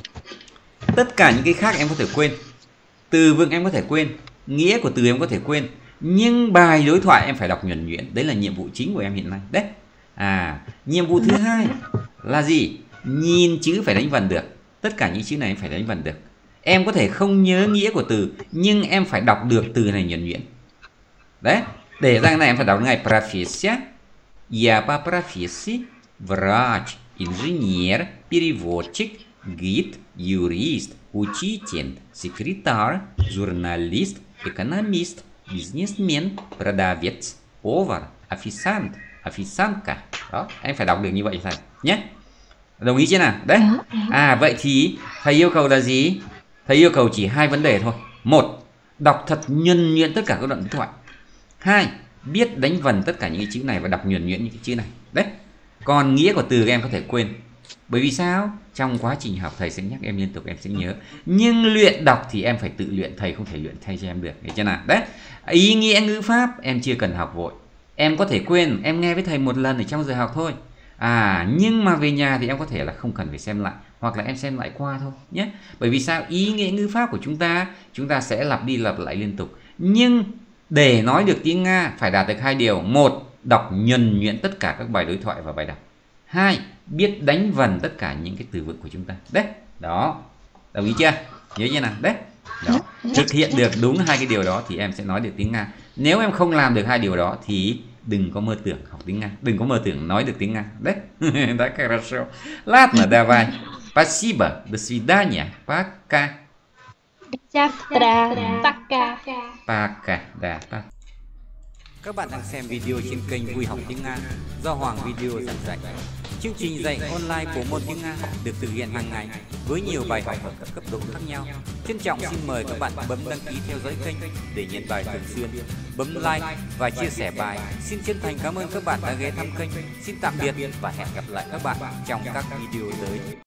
Tất cả những cái khác em có thể quên. Từ vựng em có thể quên, nghĩa của từ em có thể quên, nhưng bài đối thoại em phải đọc nhuần nhuyễn. Đấy là nhiệm vụ chính của em hiện nay. Đấy. À, nhiệm vụ thứ hai là gì? Nhìn chữ phải đánh vần được. Tất cả những chữ này em phải đánh vần được. Em có thể không nhớ nghĩa của từ, nhưng em phải đọc được từ này nhuần nhuyễn. Đấy. Để ra cái này em phải đọc ngay. Профессия. Я по профессии врач, инженер, переводчик, гид, юрист, учитель, секретарь, журналист, экономист, бизнесмен, продавец, повар, официант, официантка. Đó, em phải đọc được như vậy thầy nhé. Đồng ý chưa nào? Đấy. À vậy thì thầy yêu cầu là gì? Thầy yêu cầu chỉ hai vấn đề thôi. Một, đọc thật nhuần nhuyễn tất cả các đoạn đối thoại. Hai, biết đánh vần tất cả những cái chữ này và đọc nhuần nhuyễn những cái chữ này. Đấy. Còn nghĩa của từ em có thể quên. Bởi vì sao? Trong quá trình học thầy sẽ nhắc em liên tục, em sẽ nhớ. Nhưng luyện đọc thì em phải tự luyện, thầy không thể luyện thay cho em được. Hiểu chưa nào? Đấy. Ý nghĩa ngữ pháp em chưa cần học vội. Em có thể quên, em nghe với thầy một lần ở trong giờ học thôi. À, nhưng mà về nhà thì em có thể là không cần phải xem lại, hoặc là em xem lại qua thôi nhé. Bởi vì sao? Ý nghĩa ngữ pháp của chúng ta, chúng ta sẽ lặp đi lặp lại liên tục. Nhưng để nói được tiếng Nga phải đạt được hai điều. Một, đọc nhuần nhuyễn tất cả các bài đối thoại và bài đọc. Hai, biết đánh vần tất cả những cái từ vựng của chúng ta. Đấy, đó. Đồng ý chưa? Nhớ như nào? Đấy. Đó. Thực hiện được đúng hai cái điều đó thì em sẽ nói được tiếng Nga. Nếu em không làm được hai điều đó thì đừng có mơ tưởng học tiếng Nga, đừng có mơ tưởng nói được tiếng Nga. Đấy. Đấy, хорошо. Ладно, давай. Спасибо. До свидания. Пока. Завтра. Пока. Пока. Да, пока. Các bạn đang xem video trên kênh Vui Học Tiếng Nga do Hoàng Video giảng dạy. Chương trình dạy online của môn tiếng Nga được thực hiện hàng ngày với nhiều bài học ở các cấp độ khác nhau. Trân trọng xin mời các bạn bấm đăng ký theo dõi kênh để nhận bài thường xuyên, bấm like và chia sẻ bài. Xin chân thành cảm ơn các bạn đã ghé thăm kênh. Xin tạm biệt và hẹn gặp lại các bạn trong các video tới.